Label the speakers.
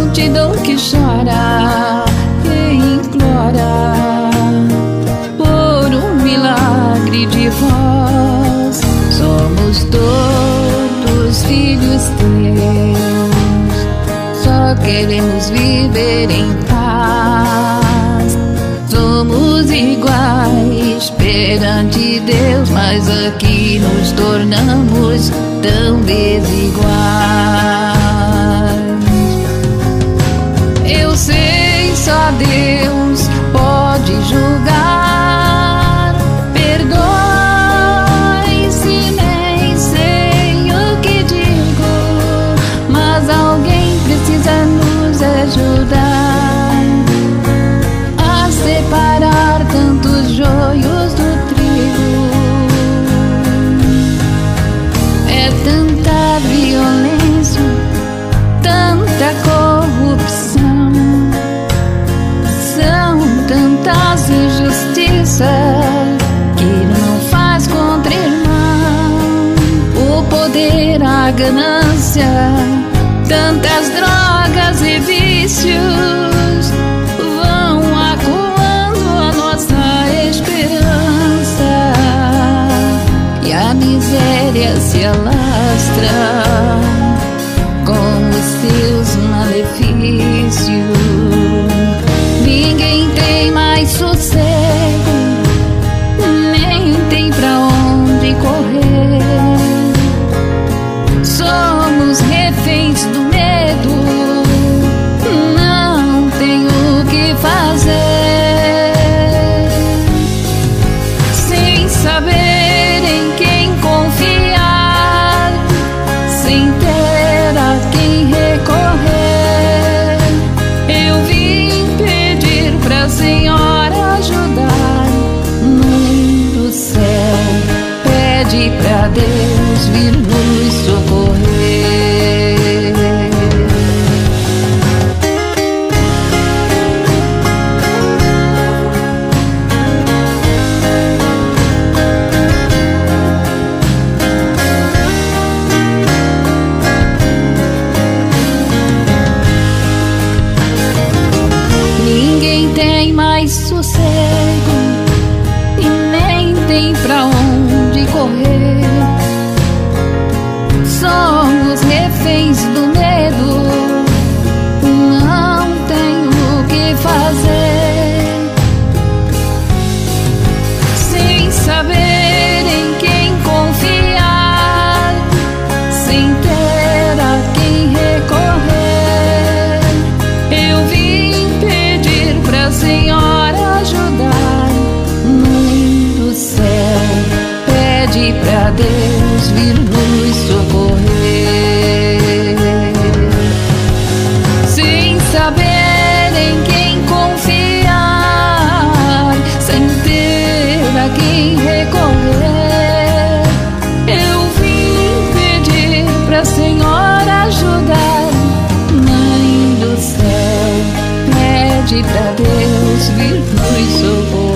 Speaker 1: multidão que chora e implora por um milagre de voz. Somos todos filhos teus, só queremos viver em paz. Somos iguais perante Deus, mas aqui nos tornamos tão desiguais. Eu sei, só Deus pode julgar. Perdoe se nem sei o que digo, mas alguém precisa nos ajudar a separar tantos joios do trigo. É tanta violência, tanta corrupção, são tantas injustiças que não faz contra irmão. O poder, a ganância, tantas drogas e vícios vão acuando a nossa esperança, e a miséria se alastra com os seus malefícios. Ninguém tem mais sossego, nem tem pra onde correr. Somos reféns do medo, não tem o que fazer. Sem saber em quem confiar, sem ter a quem recorrer, eu vim pedir pra Senhora ajudar. Mãe do céu, pede pra Deus vir nos socorrer. Ninguém tem mais sossego e nem tem pra onde correr. Somos reféns do medo, não tem o que fazer. Sem saber em quem confiar, sem ter a quem recorrer, eu vim pedir pra Senhora ajudar. Mãe do céu, pede pra Deus vir nos socorrer. Sem saber em quem confiar, sem ter a quem recorrer, eu vim pedir pra Senhora ajudar. Mãe do céu, pede pra Deus vir nos socorrer.